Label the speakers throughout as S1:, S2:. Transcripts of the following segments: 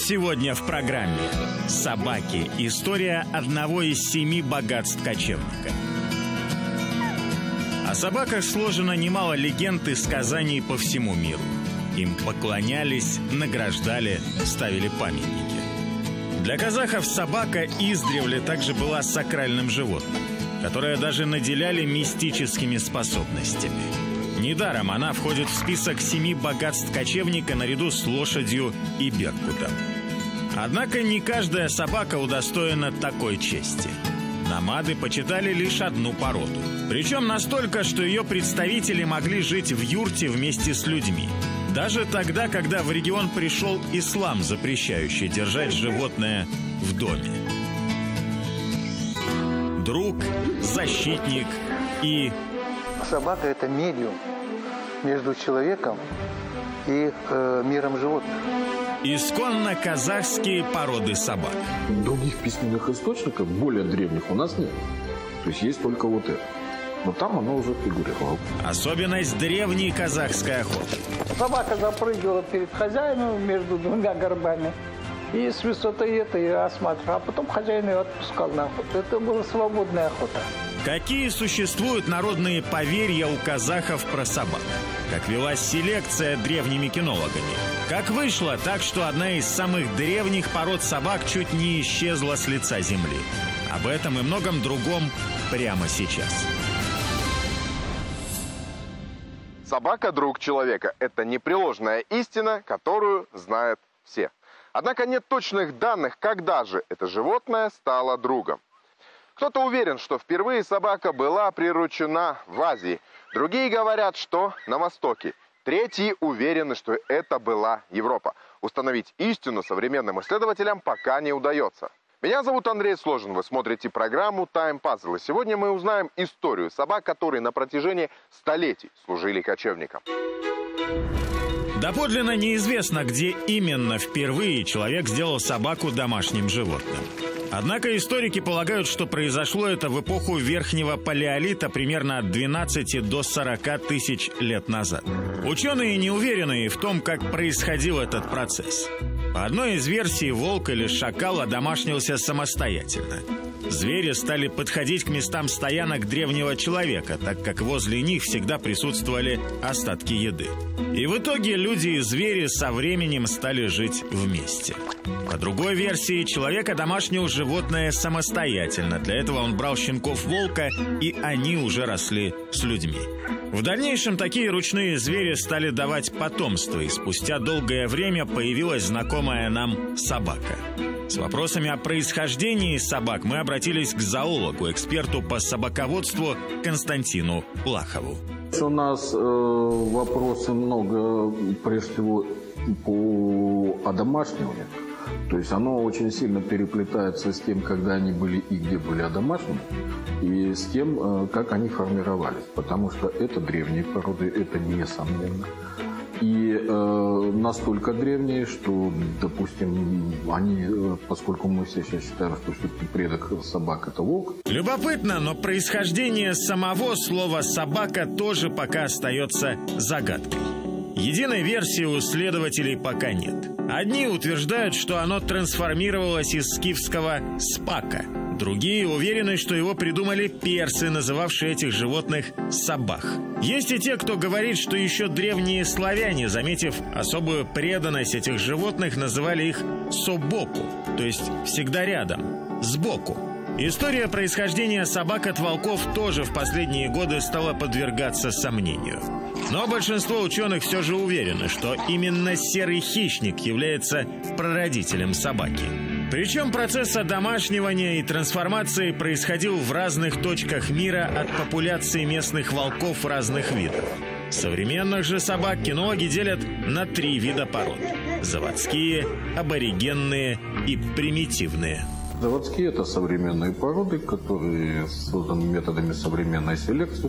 S1: Сегодня в программе «Собаки. История одного из 7 богатств кочевника». О собаках сложено немало легенд и сказаний по всему миру. Им поклонялись, награждали, ставили памятники. Для казахов собака издревле также была сакральным животным, которое даже наделяли мистическими способностями. Недаром она входит в список 7 богатств кочевника наряду с лошадью и беркутом. Однако не каждая собака удостоена такой чести. Номады почитали лишь одну породу. Причем настолько, что ее представители могли жить в юрте вместе с людьми. Даже тогда, когда в регион пришел ислам, запрещающий держать животное в доме. Друг, защитник и...
S2: Собака – это медиум между человеком и миром животных.
S1: Исконно казахские породы собак.
S3: Других письменных источников, более древних, у нас нет. То есть есть только вот это. Но там оно уже фигурировало.
S1: Особенность древней казахской охоты.
S2: Собака запрыгивала перед хозяином между двумя горбами. И с высоты это осматривал. А потом хозяин ее отпускал на охоту. Это была свободная охота.
S1: Какие существуют народные поверья у казахов про собак? Как велась селекция древними кинологами? Как вышло так, что одна из самых древних пород собак чуть не исчезла с лица земли? Об этом и многом другом прямо сейчас.
S4: Собака – друг человека. Это непреложная истина, которую знают все. Однако нет точных данных, когда же это животное стало другом. Кто-то уверен, что впервые собака была приручена в Азии. Другие говорят, что на Востоке. Третьи уверены, что это была Европа. Установить истину современным исследователям пока не удается. Меня зовут Андрей Сложин. Вы смотрите программу Time Puzzle. И сегодня мы узнаем историю собак, которые на протяжении столетий служили кочевникам.
S1: Доподлинно неизвестно, где именно впервые человек сделал собаку домашним животным. Однако историки полагают, что произошло это в эпоху Верхнего Палеолита примерно от 12 до 40 тысяч лет назад. Ученые не уверены в том, как происходил этот процесс. По одной из версий, волк или шакал одомашнился самостоятельно. Звери стали подходить к местам стоянок древнего человека, так как возле них всегда присутствовали остатки еды. И в итоге люди и звери со временем стали жить вместе. По другой версии, человек одомашнил животное самостоятельно. Для этого он брал щенков волка, и они уже росли с людьми. В дальнейшем такие ручные звери стали давать потомство, и спустя долгое время появилась знакомая нам собака. С вопросами о происхождении собак мы обратились к зоологу, эксперту по собаководству Константину Плахову.
S3: У нас вопросы много, прежде всего, по одомашниванию. То есть оно очень сильно переплетается с тем, когда они были и где были одомашнены, и с тем, как они формировались. Потому что это древние породы, это несомненно. И настолько древние, что, допустим, они, поскольку мы все сейчас считаем, что все-таки предок собак – это волк.
S1: Любопытно, но происхождение самого слова «собака» тоже пока остается загадкой. Единой версии у исследователей пока нет. Одни утверждают, что оно трансформировалось из скифского «спака». Другие уверены, что его придумали персы, называвшие этих животных «собах». Есть и те, кто говорит, что еще древние славяне, заметив особую преданность этих животных, называли их «собоку», то есть всегда рядом, сбоку. История происхождения собак от волков тоже в последние годы стала подвергаться сомнению. Но большинство ученых все же уверены, что именно серый хищник является прародителем собаки. Причем процесс одомашнивания и трансформации происходил в разных точках мира от популяции местных волков разных видов. Современных же собак кинологи делят на 3 вида пород: заводские, аборигенные и примитивные.
S3: Заводские – это современные породы, которые созданы методами современной селекции,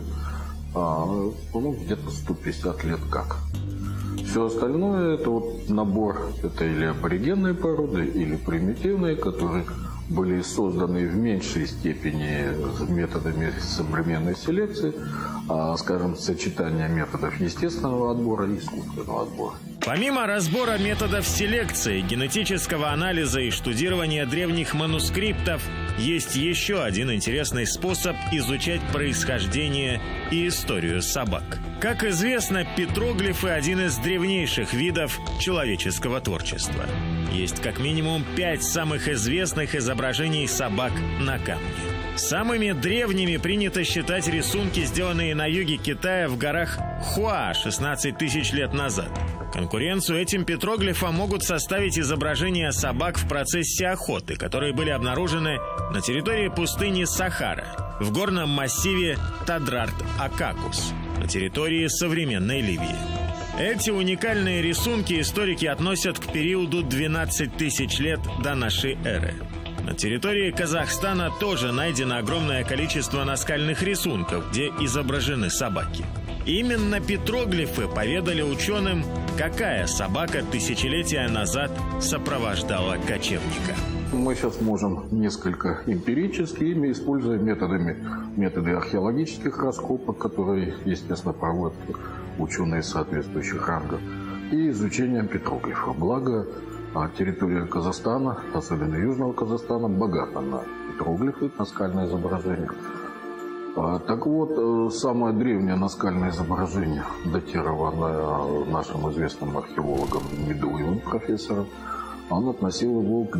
S3: где-то 150 лет как. Все остальное – это вот набор, это или аборигенные породы, или примитивные, которые были созданы в меньшей степени методами современной селекции, скажем, сочетание методов естественного отбора и искусственного отбора.
S1: Помимо разбора методов селекции, генетического анализа и штудирования древних манускриптов, есть еще один интересный способ изучать происхождение и историю собак. Как известно, петроглифы – один из древнейших видов человеческого творчества. Есть как минимум 5 самых известных изображений собак на камне. Самыми древними принято считать рисунки, сделанные на юге Китая в горах Хуа 16 тысяч лет назад. Конкуренцию этим петроглифам могут составить изображения собак в процессе охоты, которые были обнаружены на территории пустыни Сахара, в горном массиве Тадрарт-Акакус, на территории современной Ливии. Эти уникальные рисунки историки относят к периоду 12 тысяч лет до нашей эры. На территории Казахстана тоже найдено огромное количество наскальных рисунков, где изображены собаки. Именно петроглифы поведали ученым, какая собака тысячелетия назад сопровождала кочевника.
S3: Мы сейчас можем несколько эмпирически, используя методы археологических раскопок, которые, естественно, проводят ученые соответствующих рангов, и изучением петроглифов. Благо, территория Казахстана, особенно Южного Казахстана, богата на петроглифы, наскальные изображения. Так вот, самое древнее наскальное изображение, датированное нашим известным археологом Медуевым, профессором, он относил его к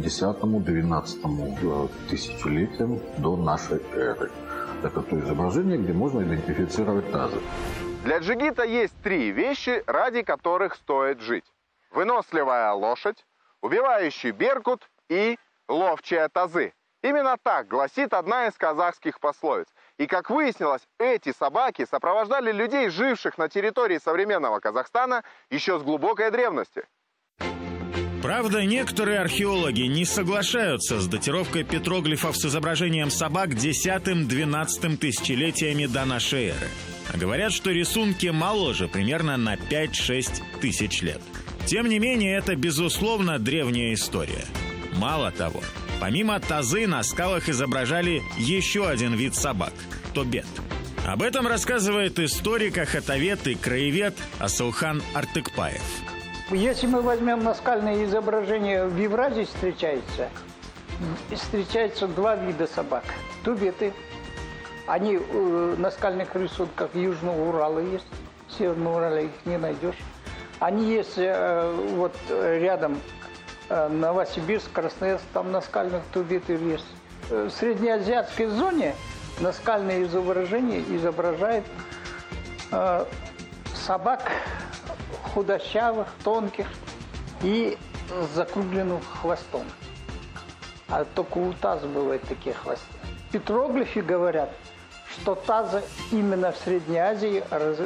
S3: 10-12 тысячелетиям до нашей эры. Это то изображение, где можно идентифицировать тазы.
S4: Для джигита есть 3 вещи, ради которых стоит жить. Выносливая лошадь, убивающий беркут и ловчие тазы. Именно так гласит одна из казахских пословиц. И, как выяснилось, эти собаки сопровождали людей, живших на территории современного Казахстана, еще с глубокой древности.
S1: Правда, некоторые археологи не соглашаются с датировкой петроглифов с изображением собак 10-12 тысячелетиями до нашей эры. А говорят, что рисунки моложе, примерно на 5-6 тысяч лет. Тем не менее, это, безусловно, древняя история. Мало того, помимо тазы на скалах изображали еще один вид собак – тобет. Об этом рассказывает историк, охотовед и краевед Асылхан Артыкпаев.
S2: Если мы возьмем наскальные изображения, в Евразии встречаются 2 вида собак. Тобеты. Они в наскальных рисунках Южного Урала есть. В Северном Урале их не найдешь. Они есть вот рядом Новосибирск, Красноярск, там наскальных тобеты есть. В среднеазиатской зоне наскальные изображения изображают собак худощавых, тонких и с закругленным хвостом. А только у таза бывают такие хвосты. В петроглифе говорят, что таза именно в Средней Азии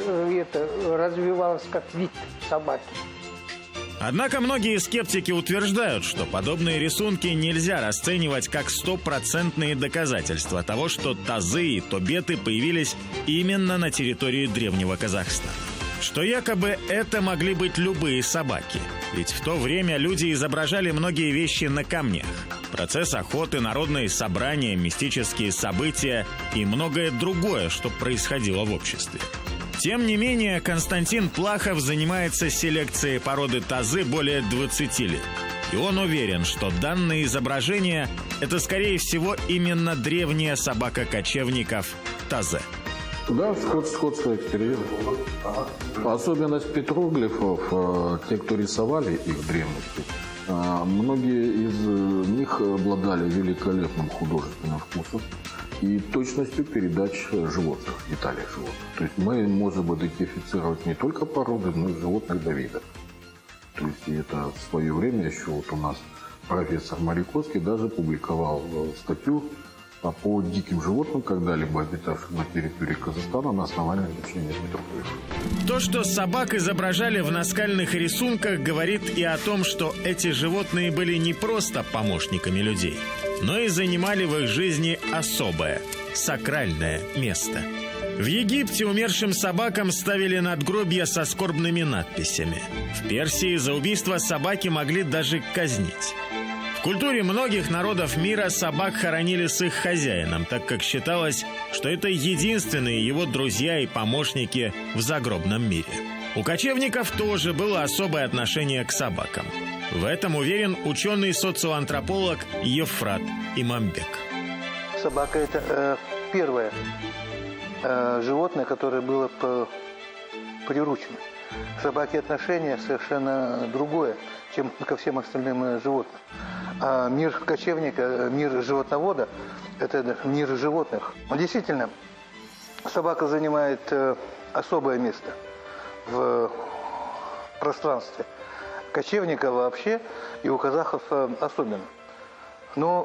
S2: развивалась как вид собаки.
S1: Однако многие скептики утверждают, что подобные рисунки нельзя расценивать как стопроцентные доказательства того, что тазы и тобеты появились именно на территории древнего Казахстана. Что якобы это могли быть любые собаки. Ведь в то время люди изображали многие вещи на камнях. Процесс охоты, народные собрания, мистические события и многое другое, что происходило в обществе. Тем не менее, Константин Плахов занимается селекцией породы тазы более 20 лет. И он уверен, что данные изображения – это, скорее всего, именно древняя собака кочевников тазе.
S3: Да, сходство экстерьера. Особенность петроглифов, те, кто рисовали их в древности, многие из них обладали великолепным художественным вкусом и точностью передач животных, деталей животных. То есть мы можем идентифицировать не только породы, но и животных до вида. То есть это в свое время еще вот у нас профессор Мариковский даже публиковал статью по диким животным, когда-либо обитавшим на территории Казахстана, на основании изучения петроглифов.
S1: То, что собак изображали в наскальных рисунках, говорит и о том, что эти животные были не просто помощниками людей, но и занимали в их жизни особое, сакральное место. В Египте умершим собакам ставили надгробья со скорбными надписями. В Персии за убийство собаки могли даже казнить. В культуре многих народов мира собак хоронили с их хозяином, так как считалось, что это единственные его друзья и помощники в загробном мире. У кочевников тоже было особое отношение к собакам. В этом уверен ученый-социоантрополог Ефрат Имамбек.
S5: Собака – это первое животное, которое было приручено. К собаке отношение совершенно другое, чем ко всем остальным животным. А мир кочевника, мир животновода – это мир животных. Действительно, собака занимает особое место в пространстве. Кочевника вообще и у казахов особенно. Но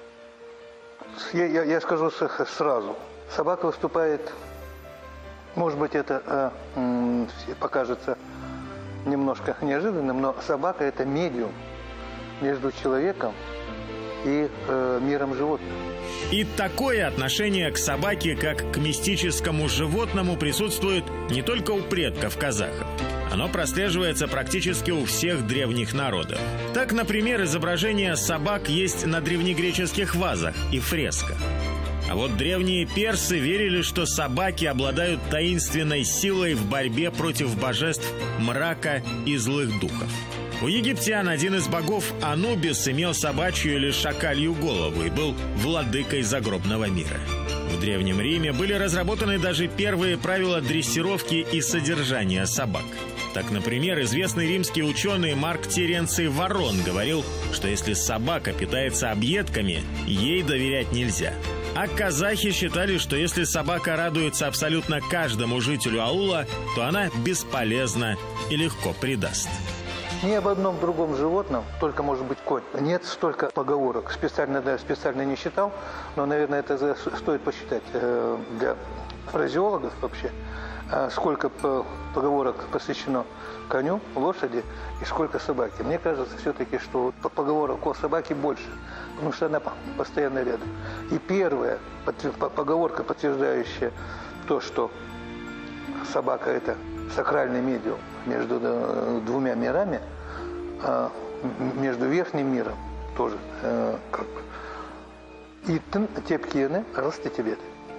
S5: я скажу сразу. Собака выступает, может быть, это покажется немножко неожиданным, но собака – это медиум между человеком и миром животных.
S1: И такое отношение к собаке, как к мистическому животному, присутствует не только у предков казахов. Оно прослеживается практически у всех древних народов. Так, например, изображения собак есть на древнегреческих вазах и фресках. А вот древние персы верили, что собаки обладают таинственной силой в борьбе против божеств мрака и злых духов. У египтян один из богов, Анубис, имел собачью или шакалью голову и был владыкой загробного мира. В Древнем Риме были разработаны даже первые правила дрессировки и содержания собак. Так, например, известный римский ученый Марк Теренций Варрон говорил, что если собака питается объедками, ей доверять нельзя. А казахи считали, что если собака радуется абсолютно каждому жителю аула, то она бесполезна и легко предаст.
S5: Ни об одном другом животном, только, может быть, конь. Нет столько поговорок. Специально не считал, но, наверное, это стоит посчитать для фразеологов вообще. Сколько поговорок посвящено коню, лошади и сколько собаке. Мне кажется все-таки, что поговорок о собаке больше, потому что она постоянно рядом. И первая поговорка, подтверждающая то, что собака – это сакральный медиум между двумя мирами, между верхним миром тоже. И тепкиены растетебет.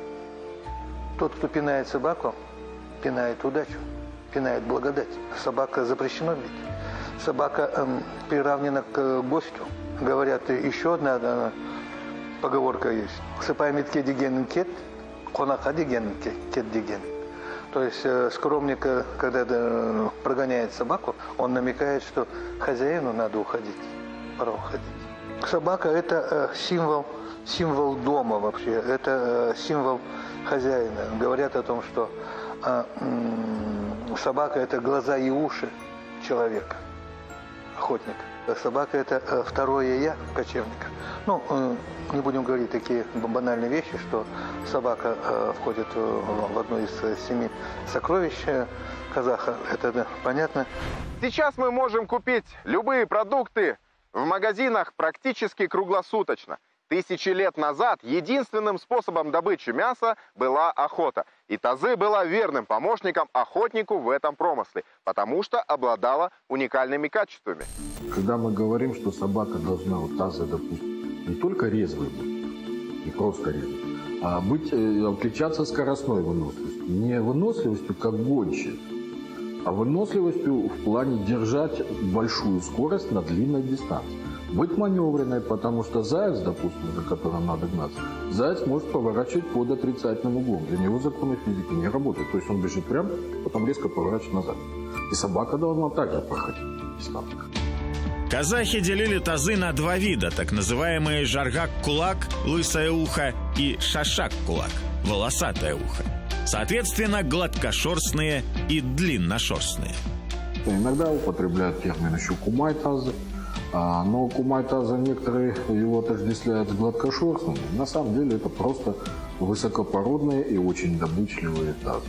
S5: Тот, кто пинает собаку, пинает удачу, пинает благодать. Собака запрещено бить. Собака приравнена к гостю. Говорят, еще одна поговорка есть. Сыпай метке деген кет, конака деген кет деген. То есть скромник, когда прогоняет собаку, он намекает, что хозяину надо уходить, пора уходить. Собака – это символ дома вообще, это символ хозяина. Говорят о том, что собака – это глаза и уши человека, охотника. Собака – это второе «я» кочевника. Ну, не будем говорить такие банальные вещи, что собака входит в одно из 7 сокровищ казаха. Это понятно.
S4: Сейчас мы можем купить любые продукты в магазинах практически круглосуточно. Тысячи лет назад единственным способом добычи мяса была охота. И тазы была верным помощником охотнику в этом промысле, потому что обладала уникальными качествами.
S3: Когда мы говорим, что собака должна, вот тазы, допустим, не только резвой быть, не просто резвой, а отличаться скоростной выносливостью. Не выносливостью, как гончая, а выносливостью в плане держать большую скорость на длинной дистанции. Быть маневренной, потому что заяц, допустим, за которым надо гнаться, заяц может поворачивать под отрицательным углом. Для него законы физики не работают. То есть он бежит прямо, потом резко поворачивает назад. И собака должна также проходить дистанцию.
S1: Казахи делили тазы на 2 вида, так называемые жаргак-кулак, лысое ухо, и шашак-кулак, волосатое ухо. Соответственно, гладкошерстные и длинношерстные.
S3: Иногда употребляют термин еще кумай-тазы. Но кумай-таза некоторые его отождествляют с гладкошерстными. На самом деле это просто высокопородные и очень добычливые тазы,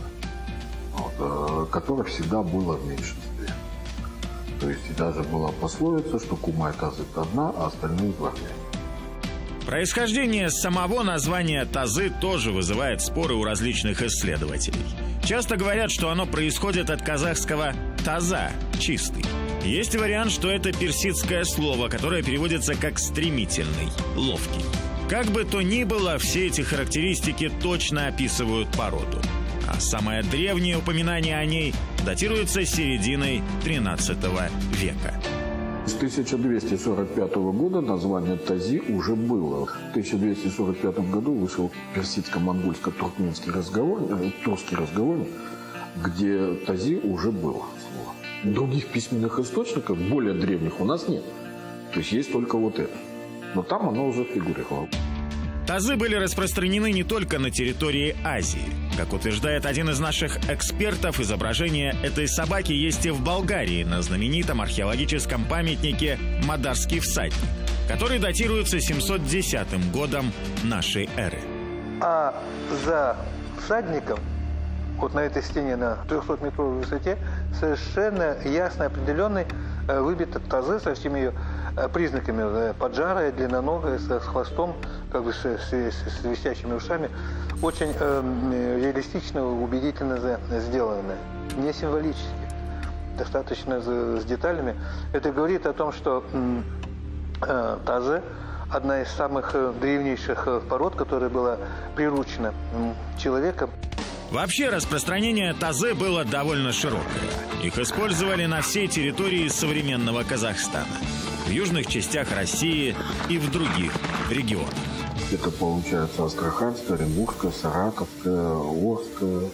S3: которых всегда было в меньшинстве. То есть и даже была пословица, что кумай-таз – это одна, а остальные – дворняне.
S1: Происхождение самого названия тазы тоже вызывает споры у различных исследователей. Часто говорят, что оно происходит от казахского «таза» – «чистый». Есть вариант, что это персидское слово, которое переводится как «стремительный», «ловкий». Как бы то ни было, все эти характеристики точно описывают породу. а самое древнее упоминание о ней датируется серединой XIII века.
S3: С 1245 года название Тази уже было. В 1245 году вышел персидско-монгольско-туркменский турский разговор, где Тази уже было слово. Других письменных источников, более древних, у нас нет. То есть только вот это. Но там оно уже фигурировало.
S1: Тазы были распространены не только на территории Азии. Как утверждает один из наших экспертов, изображение этой собаки есть и в Болгарии, на знаменитом археологическом памятнике «Мадарский всадник», который датируется 710 годом нашей эры.
S5: А за всадником, вот на этой стене на 300-метровой высоте, совершенно ясно определенный выбиты тазы со всеми ее признаками: поджарая, длинноногая, с хвостом, как бы с висящими ушами. Очень реалистично, убедительно сделанная. Не символически, достаточно с деталями. Это говорит о том, что тазы – одна из самых древнейших пород, которая была приручена человеком.
S1: Вообще распространение тазы было довольно широкое. Их использовали на всей территории современного Казахстана, в южных частях России и в других регионах.
S3: Это получается Астраханская, Оренбургская, Саратовская, Орская,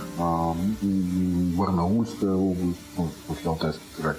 S3: Барнаульская область, после Алтайский край,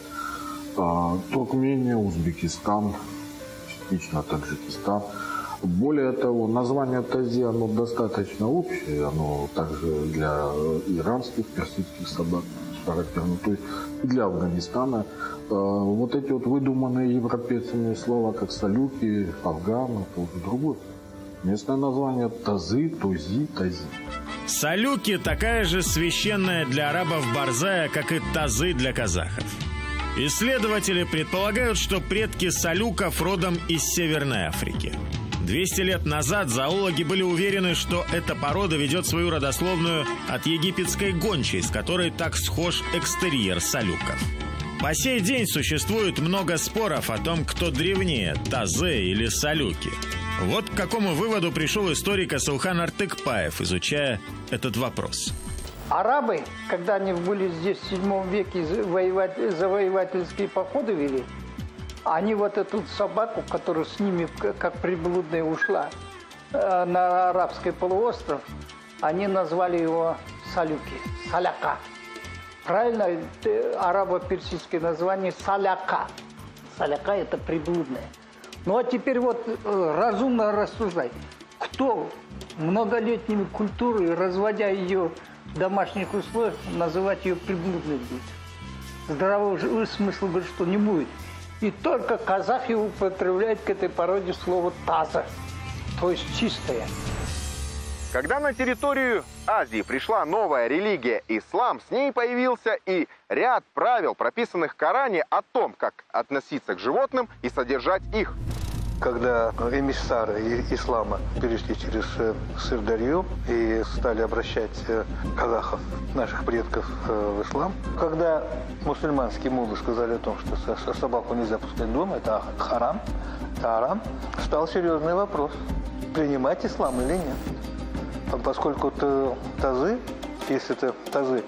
S3: Туркмения, Узбекистан, частично Таджикистан. Более того, название Тази, оно достаточно общее, оно также для иранских, персидских собак характерно, то есть для Афганистана. Вот эти вот выдуманные европейцами слова, как салюки, афган, это уже другое. Местное название Тазы, Този, Тази.
S1: Салюки такая же священная для арабов борзая, как и тазы для казахов. Исследователи предполагают, что предки салюков родом из Северной Африки. 200 лет назад зоологи были уверены, что эта порода ведет свою родословную от египетской гончей, с которой так схож экстерьер салюков. По сей день существует много споров о том, кто древнее – тазы или салюки. Вот к какому выводу пришел историк Асылхан Артыкпаев, изучая этот вопрос.
S2: Арабы, когда они были здесь в 7 веке, завоевательские походы вели, они вот эту собаку, которая с ними как приблудная ушла на арабский полуостров, они назвали его салюки, саляка. Правильно, арабо-персидское название саляка. Саляка – это приблудная. Ну а теперь вот разумно рассуждай. Кто многолетними культурой, разводя ее в домашних условиях, называть ее приблудной будет? Здравого смысла говорит, что не будет. И только казахи употребляют к этой породе слово таза, то есть чистая.
S4: Когда на территорию Азии пришла новая религия ислам, с ней появился и ряд правил, прописанных в Коране, о том, как относиться к животным и содержать их.
S5: Когда эмиссары ислама перешли через Сырдарью и стали обращать казахов, наших предков, в ислам, когда мусульманские муллы сказали о том, что собаку нельзя пускать дома, это харам, стал серьезный вопрос, принимать ислам или нет. Поскольку тазы, если это тазы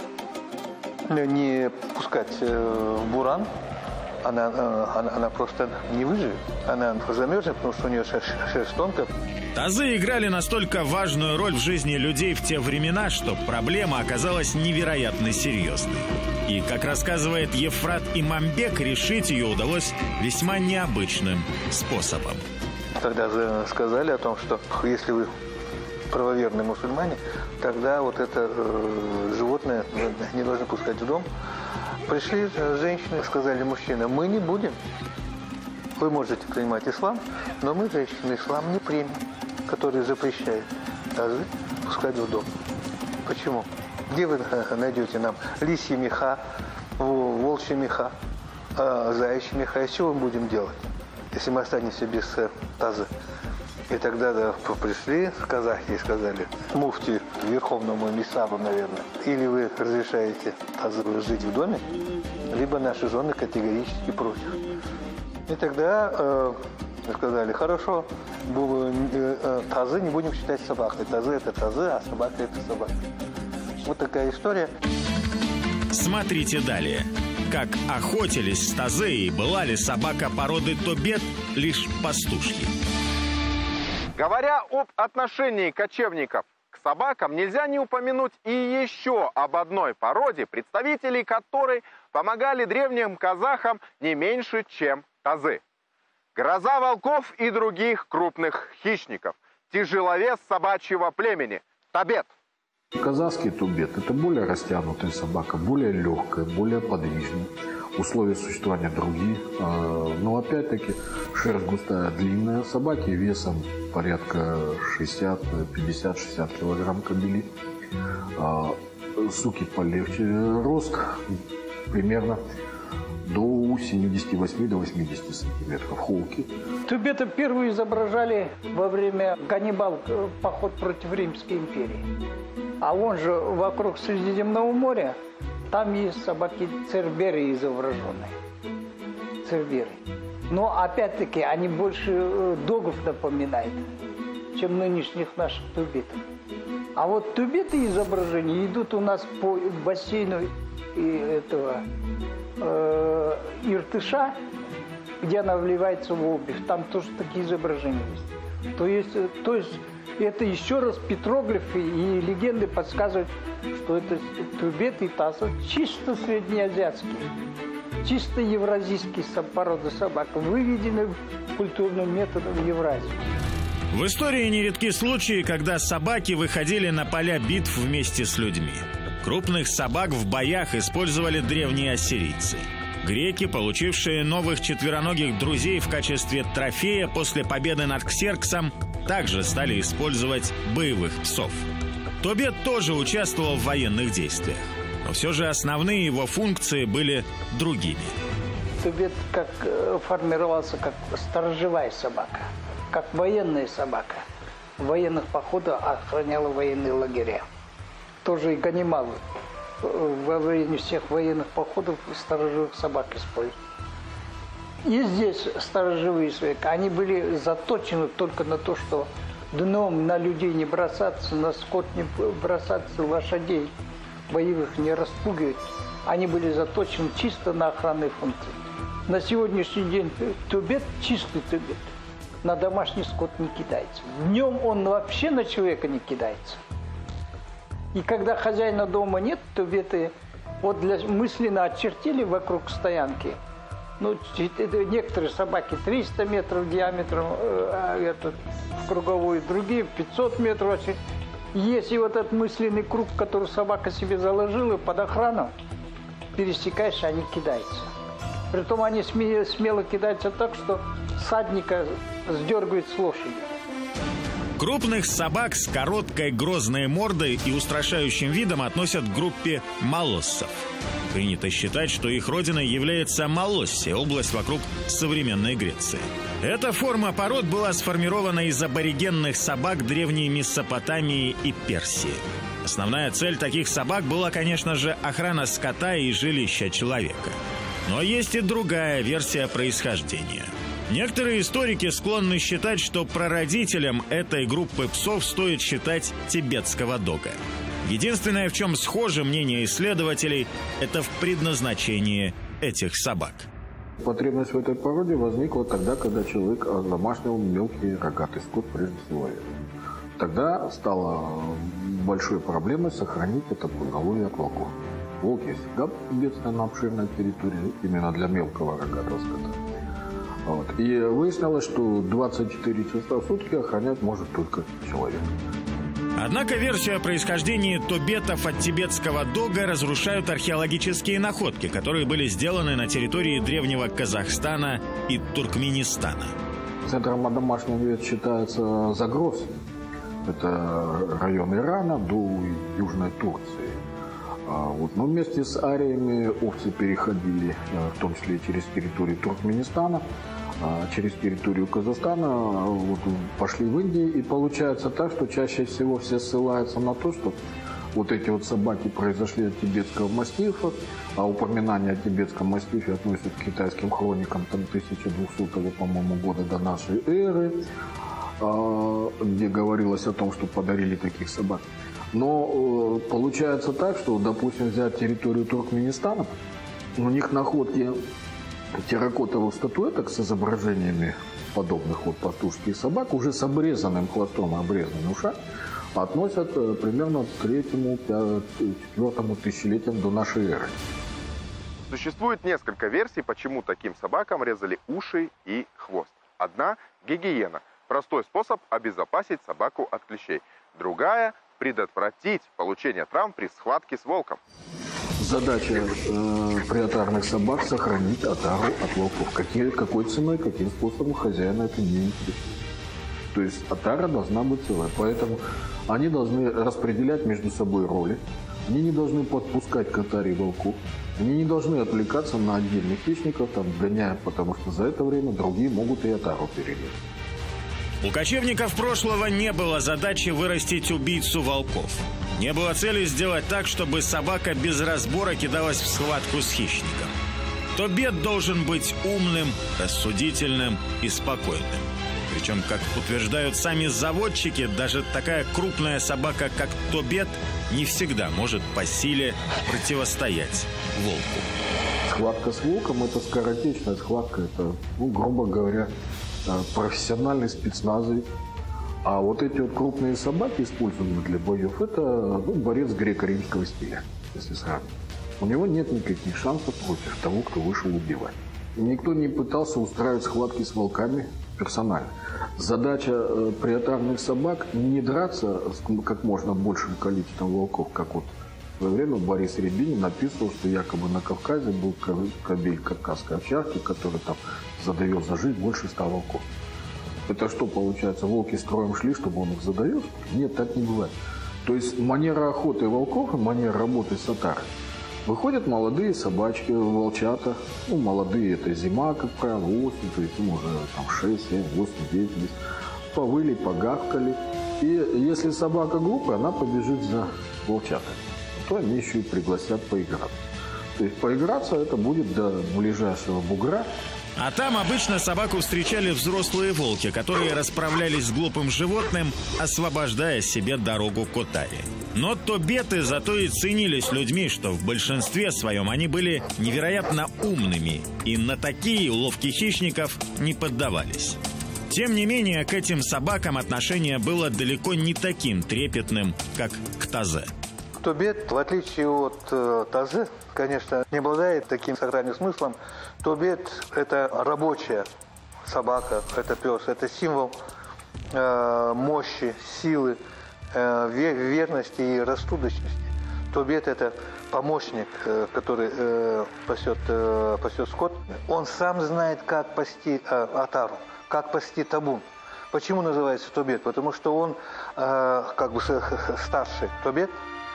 S5: не пускать в буран, она просто не выживет. Она замерзнет, потому что у нее шерсть тонкая.
S1: Тазы играли настолько важную роль в жизни людей в те времена, что проблема оказалась невероятно серьезной. И, как рассказывает Ефрат Имамбек, решить ее удалось весьма необычным способом.
S5: Тогда сказали о том, что если вы правоверные мусульмане, тогда вот это животное не должны пускать в дом. Пришли женщины, сказали мужчинам: мы не будем. Вы можете принимать ислам, но мы, женщины, ислам не примем, который запрещает тазы пускать в дом. Почему? Где вы найдете нам лисьи меха, волчьи меха, заячьи меха? И что мы будем делать, если мы останемся без тазы? И тогда пришли казахи и сказали муфти, верховному эмиссару, наверное: или вы разрешаете тазы жить в доме, либо наши жены категорически против. И тогда сказали: хорошо, тазы не будем считать собакой. Тазы – это тазы, а собака – это собака. Вот такая история.
S1: Смотрите далее. Как охотились с тазы и была ли собака породы тобет лишь пастушки.
S4: Говоря об отношении кочевников к собакам, нельзя не упомянуть и еще об одной породе, представителей которой помогали древним казахам не меньше, чем тазы. Гроза волков и других крупных хищников. Тяжеловес собачьего племени – тобет.
S3: Казахский тобет – это более растянутая собака, более легкая, более подвижная. Условия существования другие. Но опять-таки шерсть густая, длинная. Собаки весом порядка 50-60 килограмм кобели. Суки полегче. Рост примерно до 78 до 80 сантиметров. Холки.
S2: Тобета первые изображали во время Ганнибал, поход против Римской империи. А он же вокруг Средиземного моря, там есть собаки церберы изображенные. Церберы. Но опять-таки они больше догов напоминают, чем нынешних наших тобетов. А вот тобеты изображения идут у нас по бассейну этого Иртыша, где она вливается в обувь. Там тоже такие изображения есть. То есть это еще раз петроглифы и легенды подсказывают, что это тобет и таз чисто среднеазиатские, чисто евразийские породы собак, выведены культурным методом в Евразии.
S1: В истории нередки случаи, когда собаки выходили на поля битв вместе с людьми. Крупных собак в боях использовали древние ассирийцы. Греки, получившие новых четвероногих друзей в качестве трофея после победы над Ксерксом, также стали использовать боевых псов. Тобет тоже участвовал в военных действиях, но все же основные его функции были другими.
S2: Тобет формировался как сторожевая собака, как военная собака. В военных походах охраняла военные лагеря. Тоже и Ганнибал во время всех военных походов сторожевых собак использовал. И здесь сторожевые собаки, они были заточены только на то, что днем на людей не бросаться, на скот не бросаться, лошадей боевых не распугивать. Они были заточены чисто на охранные функции. На сегодняшний день тобет, чистый тобет, на домашний скот не кидается. Днем он вообще на человека не кидается. И когда хозяина дома нет, тобеты вот мысленно очертили вокруг стоянки. Ну, некоторые собаки 300 метров диаметром в круговую, другие 500 метров. Если вот этот мысленный круг, который собака себе заложила под охрану, пересекаешь, они кидаются. Притом они смело кидаются так, что всадника сдергивает с лошади.
S1: Крупных собак с короткой грозной мордой и устрашающим видом относят к группе молоссов. Принято считать, что их родиной является Молоссия, область вокруг современной Греции. Эта форма пород была сформирована из аборигенных собак древней Месопотамии и Персии. Основная цель таких собак была, конечно же, охрана скота и жилища человека. Но есть и другая версия происхождения. Некоторые историки склонны считать, что прародителем этой группы псов стоит считать тибетского дога. Единственное, в чем схоже мнение исследователей, это в предназначении этих собак.
S3: Потребность в этой породе возникла тогда, когда человек домашнил мелкий рогатый скот, прежде всего. Тогда стало большой проблемой сохранить это поголовье от волков. Волки всегда бедственно на обширной территории именно для мелкого рогатого скота. Вот. И выяснилось, что 24 часа в сутки охранять может только человек.
S1: Однако версию о происхождении тобетов от тибетского дога разрушают археологические находки, которые были сделаны на территории древнего Казахстана и Туркменистана.
S3: Центром одомашнивания считается Загрос. Это район Ирана до Южной Турции. Но вместе с ариями овцы переходили, в том числе через территорию Туркменистана, через территорию Казахстана, пошли в Индию. И получается так, что чаще всего все ссылаются на то, что вот эти вот собаки произошли от тибетского мастифа, а упоминание о тибетском мастифе относятся к китайским хроникам 1200, по-моему, года до нашей эры, где говорилось о том, что подарили таких собак. Но получается так, что, допустим, взять территорию Туркменистана, у них находки терракотовых статуэток с изображениями подобных вот пастушских собак уже с обрезанным хвостом и обрезанными ушами относят примерно к 3-4 тысячелетиям до нашей эры.
S4: Существует несколько версий, почему таким собакам резали уши и хвост. Одна – гигиена. Простой способ обезопасить собаку от клещей. Другая – предотвратить получение травм при схватке с волком.
S3: Задача приотарных собак – сохранить отару от волков. Какой ценой, каким способом хозяина это не интересует. То есть отара должна быть целая. Поэтому они должны распределять между собой роли. Они не должны подпускать к отаре волков. Они не должны отвлекаться на отдельных хищников, там, гоняя, потому что за это время другие могут и отару перерезать.
S1: У кочевников прошлого не было задачи вырастить убийцу волков. Не было цели сделать так, чтобы собака без разбора кидалась в схватку с хищником. Тобет должен быть умным, рассудительным и спокойным. Причем, как утверждают сами заводчики, даже такая крупная собака, как тобет, не всегда может по силе противостоять волку.
S3: Схватка с волком – это скоротечная схватка, это, грубо говоря, профессиональный спецназовец. А вот эти вот крупные собаки, используемые для боев, это борец греко-римского стиля, если сравнить. У него нет никаких шансов против того, кто вышел убивать. Никто не пытался устраивать схватки с волками персонально. Задача приотарных собак не драться с как можно большим количеством волков, как вот в свое время Борис Рябинин написывал, что якобы на Кавказе был кобель кавказской овчарки, который там задавил за жизнь больше 100 волков. Это что получается, волки строем шли, чтобы он их задавил? Нет, так не бывает. То есть манера охоты волков и манера работы с отарой. Выходят молодые собачки, волчата. Молодые – это зима, как правило, осень, то есть им уже там 6, 7, 8, 9 лет. Повыли, погавкали. И если собака глупая, она побежит за волчатами. То они еще и пригласят поиграться. То есть поиграться это будет до ближайшего бугра.
S1: А там обычно собаку встречали взрослые волки, которые расправлялись с глупым животным, освобождая себе дорогу к отаре. Но тобеты зато и ценились людьми, что в большинстве своем они были невероятно умными и на такие уловки хищников не поддавались. Тем не менее, к этим собакам отношение было далеко не таким трепетным, как к тазе.
S5: Тобет, в отличие от тазе, конечно, не обладает таким сакральным смыслом. Тобет – это рабочая собака, это пес, это символ мощи, силы, верности и рассудочности. Тобет – это помощник, который пасет скот. Он сам знает, как пасти отару, как пасти табун. Почему называется тобет? Потому что он как бы старший тобет,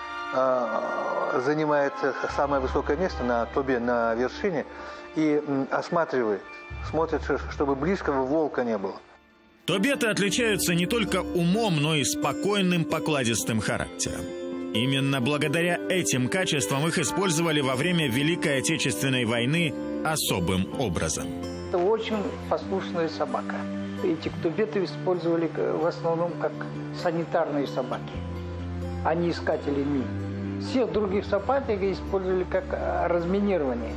S5: занимает самое высокое место на тобе, на вершине, и осматривает, смотрит, чтобы близкого волка не было.
S1: Тобеты отличаются не только умом, но и спокойным, покладистым характером. Именно благодаря этим качествам их использовали во время Великой Отечественной войны особым образом.
S2: Это очень послушная собака. Эти тобеты использовали в основном как санитарные собаки. Они искатели мин. Всех других собак использовали как разминирование.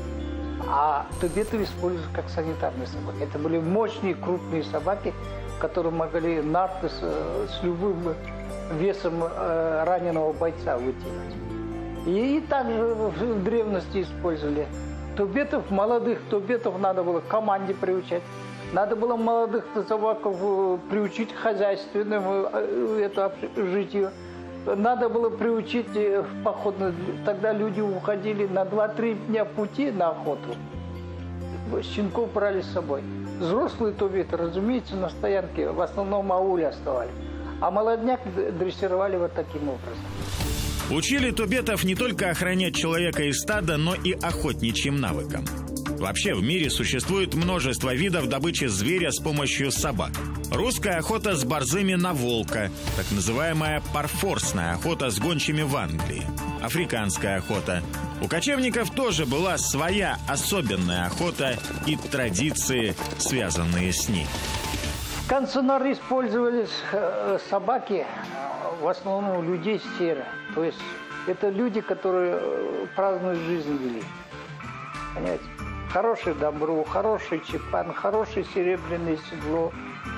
S2: А тобеты использовали как санитарные собаки. Это были мощные, крупные собаки, которые могли нарты с любым весом раненого бойца вытянуть. И также в древности использовали. Тобетов, молодых тобетов надо было к команде приучать. Надо было молодых собаков приучить к хозяйственному житию. Надо было приучить в поход. Тогда люди уходили на 2-3 дня пути на охоту. Щенков брали с собой. Взрослые тобеты, разумеется, на стоянке в основном ауле оставались. А молодняк дрессировали вот таким образом.
S1: Учили тобетов не только охранять человека и стада, но и охотничьим навыкам. Вообще в мире существует множество видов добычи зверя с помощью собак. Русская охота с борзыми на волка, так называемая парфорсная охота с гончими в Англии, африканская охота. У кочевников тоже была своя особенная охота и традиции, связанные с ней.
S2: Канцонары использовались собаки в основном у людей серая. То есть это люди, которые праздную жизнь вели. Понимаете? Хорошее добро, хороший чепан, хорошее серебряное седло,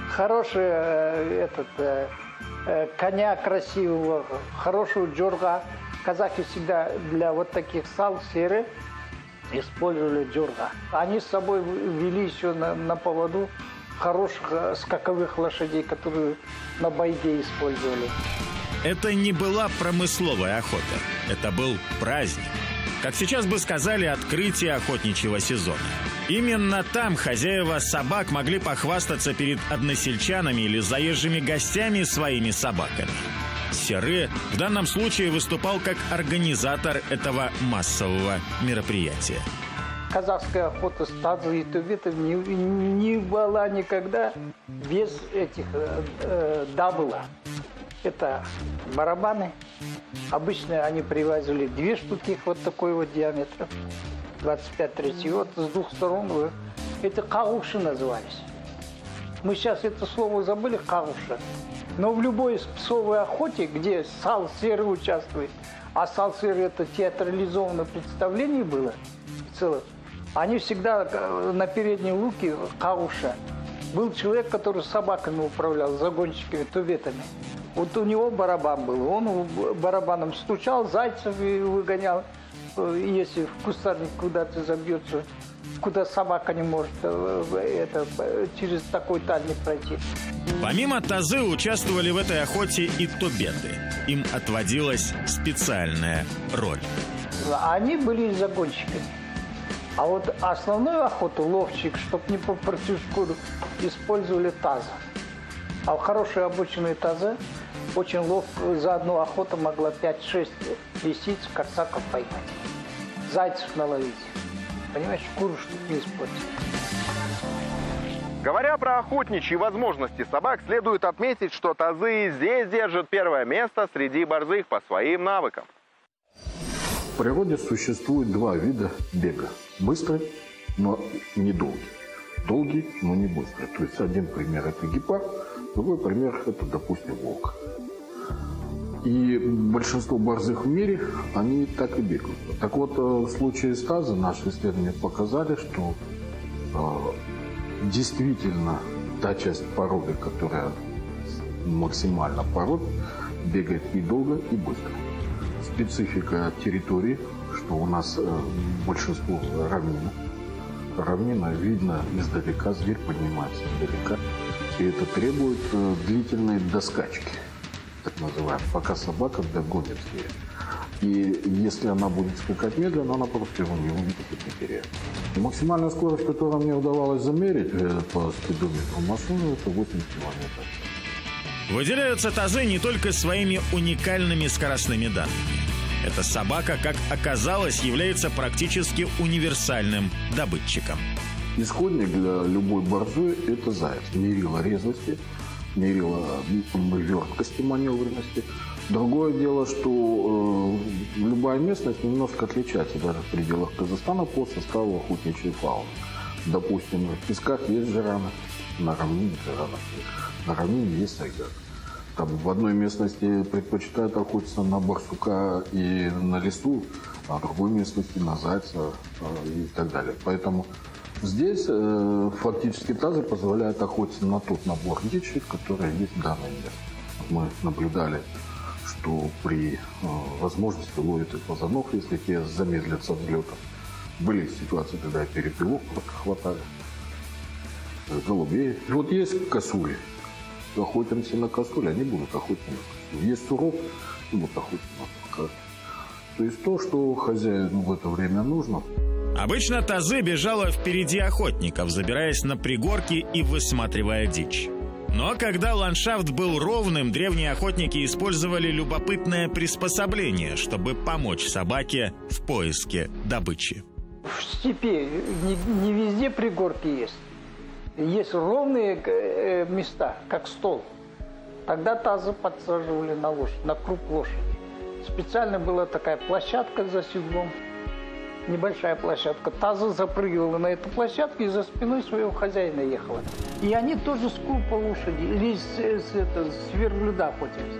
S2: хороший коня красивого, хорошую джорга. Казахи всегда для вот таких сал серы использовали джорга. Они с собой вели еще на поводу хороших скаковых лошадей, которые на байге использовали.
S1: Это не была промысловая охота, это был праздник. Как сейчас бы сказали, открытие охотничьего сезона. Именно там хозяева собак могли похвастаться перед односельчанами или заезжими гостями своими собаками. Серы в данном случае выступал как организатор этого массового мероприятия.
S2: Казахская охота с тазом и тубетов не была никогда без этих дабла. Это барабаны. Обычно они привозили 2 штуки вот такой вот диаметра, 25-30. Вот с 2 сторон это кагуши назывались. Мы сейчас это слово забыли, кагуши. Но в любой псовой охоте, где сал серы участвует, а сал серы это театрализованное представление было в целом, они всегда на передней луке кагуша. Был человек, который собаками управлял, загонщиками, тубетами. Вот у него барабан был. Он барабаном стучал, зайцев выгонял. Если в кустарник куда-то забьется, куда собака не может через такой тальник пройти.
S1: Помимо тазы участвовали в этой охоте и тубеты. Им отводилась специальная роль.
S2: Они были загонщиками. А вот основную охоту, ловчик, чтобы не попортить шкуру, использовали тазы. А в хорошие обученные тазы очень ловко за одну охоту могла 5-6 лисиц, корсаков поймать. Зайцев наловить. Понимаешь, шкуру чтобы не испортить.
S4: Говоря про охотничьи возможности собак, следует отметить, что тазы здесь держат первое место среди борзых по своим навыкам.
S3: В природе существует 2 вида бега. Быстрый, но не долгий. Долгий, но не быстрый. То есть один пример – это гепард, другой пример – это, допустим, волк. И большинство борзых в мире, они так и бегают. Так вот, в случае с таза наши исследования показали, что действительно та часть породы, которая максимально пород, бегает и долго, и быстро. Специфика территории, что у нас большинство равнина. Равнина видно издалека, зверь поднимается издалека. И это требует длительной доскачки, так называемой, пока собака догонит зверя. И если она будет скакать медленно, она просто его не увидит и потеряет. Максимальная скорость, которую мне удавалось замерить по спидометру машины, это 80 км.
S1: Выделяются тазы не только своими уникальными скоростными данными. Эта собака, как оказалось, является практически универсальным добытчиком.
S3: Исходник для любой борзой – это заяц. Мерило резвости, мерило верткости, маневренности. Другое дело, что любая местность немножко отличается даже в пределах Казахстана по составу охотничьей фауны. Допустим, в песках есть жираны, на равнине жиранов нет. На равнине есть сайгак. Там в одной местности предпочитают охотиться на барсука и на лису, а в другой местности на зайца и так далее. Поэтому здесь фактически тазы позволяют охотиться на тот набор дичи, который есть в данной местности. Мы наблюдали, что при возможности ловят и фазанов, если те замедлятся взлетом. Были ситуации, когда перепелов просто хватали, голубей. И вот есть косули. Охотимся на косуль, они будут охотиться на косуль. Есть сурок, будут охотиться на сурка. То есть то, что хозяину в это время нужно.
S1: Обычно тазы бежала впереди охотников, забираясь на пригорки и высматривая дичь. Но когда ландшафт был ровным, древние охотники использовали любопытное приспособление, чтобы помочь собаке в поиске добычи.
S2: В степи не везде пригорки есть. Есть ровные места, как стол. Тогда тазы подсаживали на лошадь, на круп лошади. Специально была такая площадка за седлом, небольшая площадка. Таза запрыгивала на эту площадку и за спиной своего хозяина ехала. И они тоже с крупа лошади или с верблюда охотились.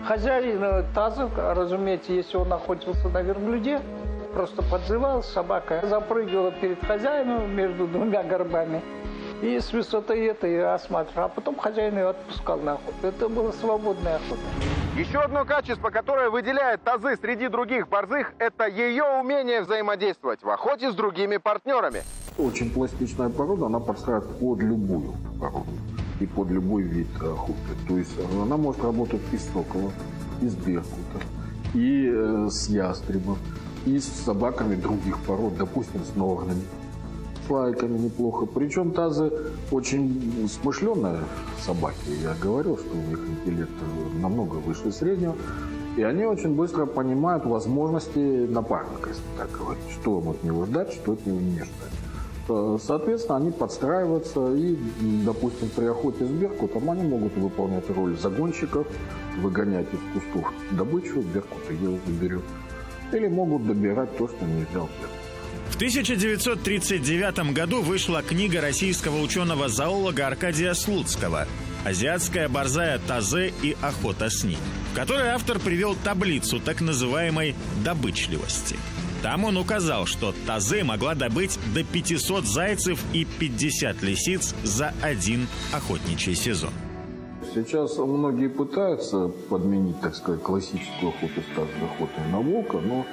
S2: Хозяин таза, разумеется, если он находился на верблюде, просто подзывал, собака запрыгивала перед хозяином между двумя горбами и с высоты этой осматривал, а потом хозяин ее отпускал на охоту. Это была свободная охота.
S4: Еще одно качество, которое выделяет тазы среди других борзых, это ее умение взаимодействовать в охоте с другими партнерами.
S3: Очень пластичная порода, она подстраивается под любую породу и под любой вид охоты. То есть она может работать и с соколом, и с беркутом, и с ястребом, и с собаками других пород, допустим, с норнами, с лайками неплохо. Причем тазы очень смышленые собаки. Я говорил, что у них интеллект намного выше среднего. И они очень быстро понимают возможности напарника, если так говорить. Что им от него ждать, что от него не ждать. Соответственно, они подстраиваются и, допустим, при охоте с беркутом они могут выполнять роль загонщиков, выгонять из кустов добычу, беркут ее заберет. Или могут добирать то, что не взял беркут.
S1: В 1939 году вышла книга российского ученого-зоолога Аркадия Слуцкого «Азиатская борзая тазы и охота с ней», в которой автор привел таблицу так называемой добычливости. Там он указал, что тазы могла добыть до 500 зайцев и 50 лисиц за один охотничий сезон.
S3: Сейчас многие пытаются подменить, так сказать, классическую охоту с тазовой охотой на волка, но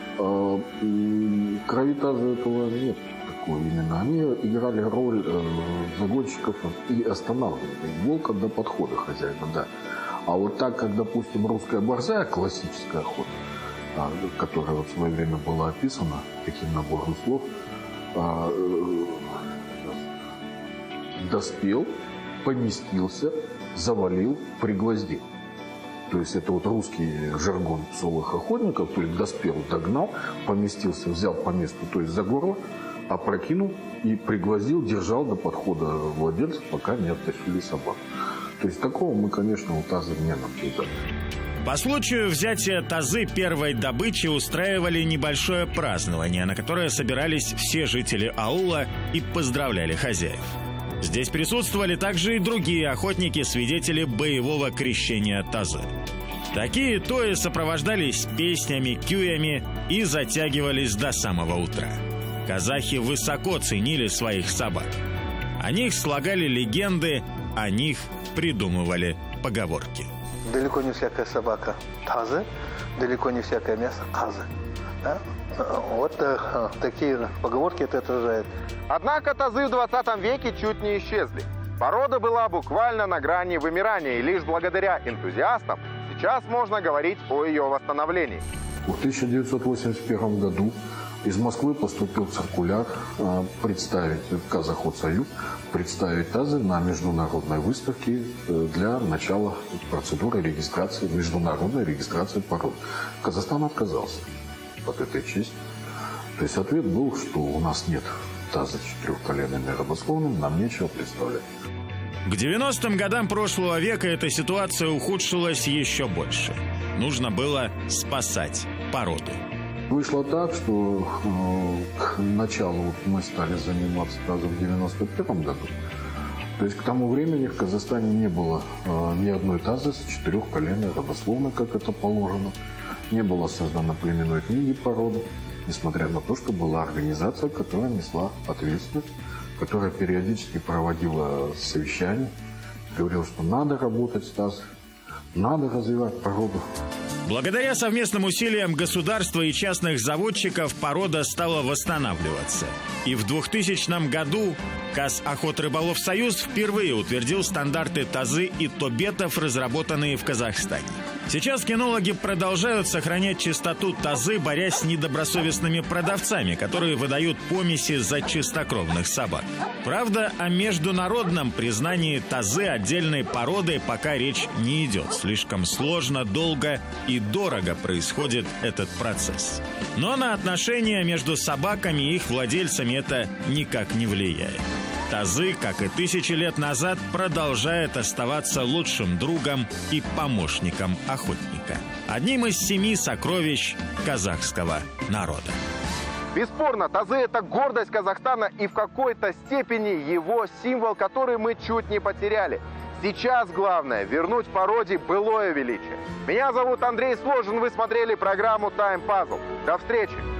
S3: крови таза этого нет такого именно. Они играли роль загонщиков и останавливали волка до подхода хозяина, да. А вот так, как, допустим, русская борзая, классическая охота, которая вот в свое время была описана, таким набором слов, доспел, поместился, завалил, пригвоздил. То есть это вот русский жаргон псовых охотников, то есть доспел, догнал, поместился, взял по месту, то есть за горло, опрокинул и пригвоздил, держал до подхода владельца, пока не оттащили собаку. То есть такого мы, конечно, у таза не наблюдали.
S1: По случаю взятия тазы первой добычи устраивали небольшое празднование, на которое собирались все жители аула и поздравляли хозяев. Здесь присутствовали также и другие охотники-свидетели боевого крещения тазы. Такие тои сопровождались песнями, кюями и затягивались до самого утра. Казахи высоко ценили своих собак. О них слагали легенды, о них придумывали поговорки.
S5: Далеко не всякая собака тазы, далеко не всякое мясо азы. Да? Вот такие поговорки это отражает.
S4: Однако тазы в 20 веке чуть не исчезли. Порода была буквально на грани вымирания, и лишь благодаря энтузиастам сейчас можно говорить о ее восстановлении.
S3: В 1981 году из Москвы поступил циркуляр представить Казахоцсоюз, представить тазы на международной выставке для начала процедуры регистрации, международной регистрации пород. Казахстан отказался от этой чести. То есть ответ был, что у нас нет таза четырехколенными родословными, нам нечего представлять.
S1: К 90-м годам прошлого века эта ситуация ухудшилась еще больше. Нужно было спасать породу.
S3: Вышло так, что к началу мы стали заниматься тазом в 91 году. То есть к тому времени в Казахстане не было ни одной тазы с четырехколенной родословной, как это положено. Не было создано племенной книги породы, несмотря на то, что была организация, которая несла ответственность, которая периодически проводила совещания, говорила, что надо работать с тазом, надо развивать породу.
S1: Благодаря совместным усилиям государства и частных заводчиков порода стала восстанавливаться. И в 2000 году Казахотрыболовсоюз впервые утвердил стандарты тазы и тобетов, разработанные в Казахстане. Сейчас кинологи продолжают сохранять чистоту тазы, борясь с недобросовестными продавцами, которые выдают помеси за чистокровных собак. Правда, о международном признании тазы отдельной породы пока речь не идет. Слишком сложно, долго и дорого происходит этот процесс. Но на отношения между собаками и их владельцами это никак не влияет. Тазы, как и тысячи лет назад, продолжает оставаться лучшим другом и помощником охотника. Одним из 7 сокровищ казахского народа.
S4: Бесспорно, тазы – это гордость Казахстана и в какой-то степени его символ, который мы чуть не потеряли. Сейчас главное вернуть породе былое величие. Меня зовут Андрей Сложин, вы смотрели программу Time Puzzle. До встречи!